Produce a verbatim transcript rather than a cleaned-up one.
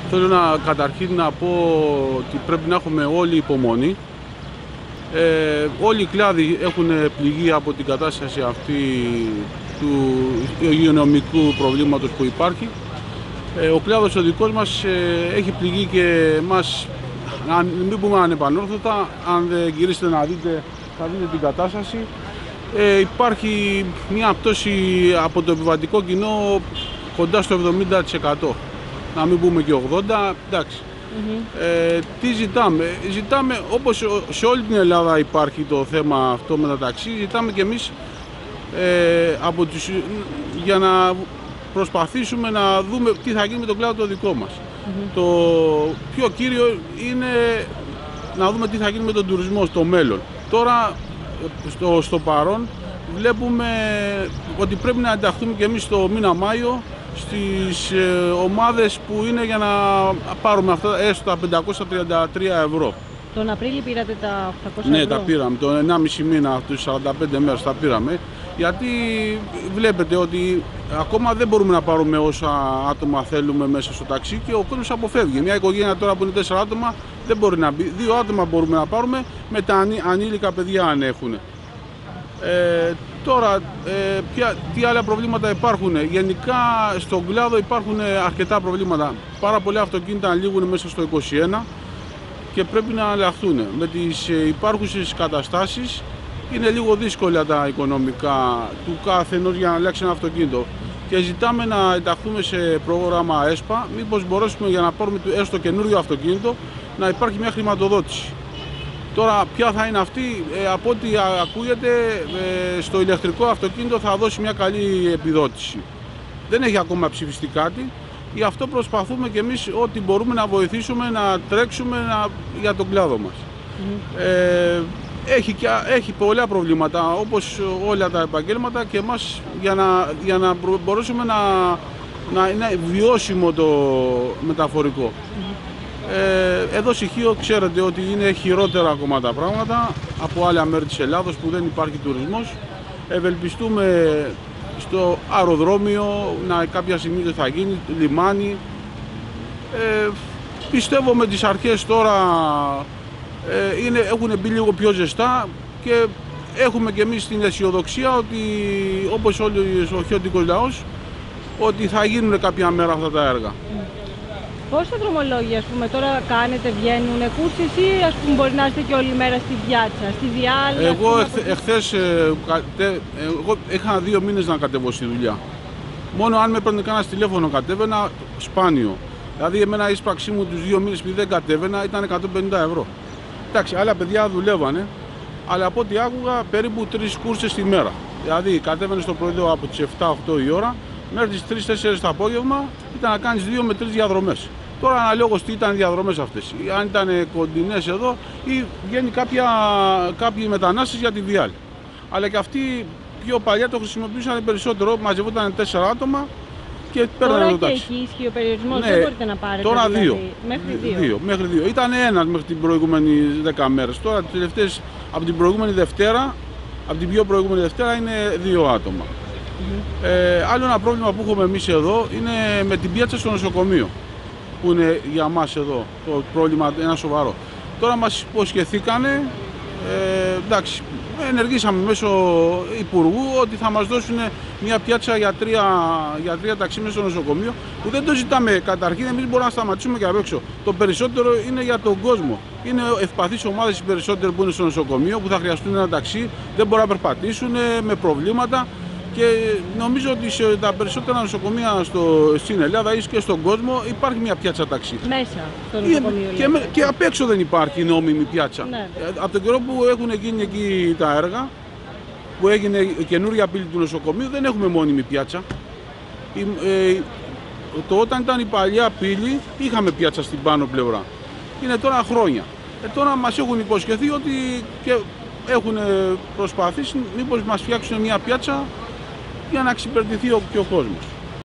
Θέλω να, καταρχήν να πω ότι πρέπει να έχουμε όλη υπομονή. Ε, όλοι οι κλάδοι έχουν πληγεί από την κατάσταση αυτή του υγειονομικού προβλήματος που υπάρχει. Ε, ο κλάδος ο δικός μας ε, έχει πληγεί και μας, αν μην πούμε ανεπανόρθωτα, αν δεν γυρίσετε να δείτε, θα δείτε την κατάσταση. Ε, υπάρχει μια πτώση από το επιβατικό κοινό κοντά στο εβδομήντα τοις εκατό. Να μην πούμε και ογδόντα τοις εκατό, εντάξει. Mm-hmm. ε, τι ζητάμε, ζητάμε όπως σε όλη την Ελλάδα υπάρχει το θέμα αυτό με τα ταξί, ζητάμε και εμείς ε, από τους, για να προσπαθήσουμε να δούμε τι θα γίνει με τον κλάδο το δικό μας. Mm-hmm. Το πιο κύριο είναι να δούμε τι θα γίνει με τον τουρισμό στο μέλλον. Τώρα στο, στο παρόν βλέπουμε ότι πρέπει να ενταχθούμε και εμείς το μήνα Μάιο στις ε, ομάδες που είναι για να πάρουμε αυτά έστω τα πεντακόσια τριάντα τρία ευρώ. Τον Απρίλιο πήρατε τα οκτακόσια ναι, ευρώ. Ναι, τα πήραμε. Τον ενάμιση μήνα, αυτούς σαράντα πέντε μέρες τα πήραμε. Γιατί βλέπετε ότι ακόμα δεν μπορούμε να πάρουμε όσα άτομα θέλουμε μέσα στο ταξί και ο κόσμος αποφεύγει. Μια οικογένεια τώρα που είναι τέσσερα άτομα δεν μπορεί να μπει. Δύο άτομα μπορούμε να πάρουμε με τα ανήλικα παιδιά αν έχουν. Ε, τώρα, ε, ποια, τι άλλα προβλήματα υπάρχουν. Γενικά στον κλάδο υπάρχουν αρκετά προβλήματα. Πάρα πολλά αυτοκίνητα λήγουν μέσα στο είκοσι ένα και πρέπει να αλλάχθουν. Με τις υπάρχουσες καταστάσεις είναι λίγο δύσκολα τα οικονομικά του καθενός για να αλλάξει ένα αυτοκίνητο. Και ζητάμε να ενταχθούμε σε πρόγραμμα ΕΣΠΑ, μήπως μπορέσουμε για να πάρουμε έστω καινούριο αυτοκίνητο να υπάρχει μια χρηματοδότηση. Τώρα ποια θα είναι αυτή, ε, από ό,τι ακούγεται ε, στο ηλεκτρικό αυτοκίνητο θα δώσει μια καλή επιδότηση. Δεν έχει ακόμα ψηφιστεί κάτι, γι' αυτό προσπαθούμε και εμείς ό,τι μπορούμε να βοηθήσουμε να τρέξουμε να, για τον κλάδο μας. Mm. Ε, έχει, και, έχει πολλά προβλήματα όπως όλα τα επαγγέλματα και εμάς για να, για να μπορέσουμε να, να είναι βιώσιμο το μεταφορικό. Mm. Ε, εδώ στοιχείο ξέρετε ότι είναι χειρότερα ακόμα τα πράγματα από άλλα μέρη της Ελλάδος που δεν υπάρχει τουρισμός. Ευελπιστούμε στο αεροδρόμιο να κάποια στιγμή δεν θα γίνει, λιμάνι. Ε, πιστεύω με τις αρχές τώρα ε, είναι, έχουν μπει λίγο πιο ζεστά και έχουμε και εμείς την αισιοδοξία ότι όπως όλοι ο χιώτικος λαός ότι θα γίνουν κάποια μέρα αυτά τα έργα. Πόσα δρομολόγια, ας πούμε, τώρα κάνετε, βγαίνουν κούρσεις ή ας πούμε μπορεί να είστε και όλη μέρα στη πιάτσα, στη διάλεια? Εγώ πούμε, εχθές, ε, κατε, εγώ είχα δύο μήνες να κατέβω στη δουλειά. Μόνο αν με έπαιρνε κανένα τηλέφωνο κατέβαινα, σπάνιο. Δηλαδή εμένα η εισπραξή μου τους δύο μήνες που δεν κατέβαινα ήταν εκατόν πενήντα ευρώ. Εντάξει, άλλα παιδιά δουλεύανε, αλλά από ό,τι άκουγα περίπου τρεις κούρσες τη μέρα. Δηλαδή κατέβαινε στο πρωί από τις επτά οκτώ η ώρα, μέχρι τις τρεις τέσσερις το απόγευμα ήταν να κάνεις δύο με τρεις διαδρομές. Τώρα αναλόγως τι ήταν οι διαδρομές αυτές. Αν ήταν κοντινές εδώ ή βγαίνει κάποια, κάποιοι μετανάστες για τη Βιάλ. Αλλά και αυτοί πιο παλιά το χρησιμοποιούσαν περισσότερο, μαζευόταν τέσσερα άτομα και παίρνανε το τάξη. Τώρα και εκεί ισχύει ο περιορισμός, ναι, δεν μπορείτε να πάρετε? Τώρα δηλαδή, δύο. Μέχρι δύο. δύο. Μέχρι δύο. Ήταν ένας μέχρι την προηγούμενη δέκα μέρες. Τώρα τις τελευταίες, από την προηγούμενη Δευτέρα, από την πιο προηγούμενη Δευτέρα είναι δύο άτομα. Mm-hmm. Ε, άλλο ένα πρόβλημα που έχουμε εμείς εδώ είναι με την πιάτσα στο νοσοκομείο, που είναι για μας εδώ το πρόβλημα ένα σοβαρό. Τώρα μας υποσχεθήκανε, ε, εντάξει, ενεργήσαμε μέσω Υπουργού ότι θα μας δώσουν μια πιάτσα για τρία, για τρία ταξί μέσα στο νοσοκομείο, που δεν το ζητάμε καταρχήν, εμείς μπορούμε να σταματήσουμε και απ' έξω. Το περισσότερο είναι για τον κόσμο. Είναι ευπαθείς ομάδες οι περισσότεροι που είναι στο νοσοκομείο, που θα χρειαστούν ένα ταξί, δεν μπορούν να περπατήσουν με προβλήματα. Και νομίζω ότι σε τα περισσότερα νοσοκομεία στο, στην Ελλάδα ή και στον κόσμο υπάρχει μια πιάτσα ταξί. Μέσα στο νοσοκομείο. Και, και, και απ' έξω δεν υπάρχει νόμιμη πιάτσα. Ναι. Από τον καιρό που έχουν γίνει εκεί τα έργα, που έγινε η καινούρια πύλη του νοσοκομείου, δεν έχουμε μόνιμη πιάτσα. Η, ε, το όταν ήταν η παλιά πύλη είχαμε πιάτσα στην πάνω πλευρά. Είναι τώρα χρόνια. Ε, τώρα μας έχουν υποσχεθεί ότι και έχουν προσπαθήσει μήπως μας φτιάξουν μια πιάτσα για να εξυπηρετηθεί και ο κόσμος.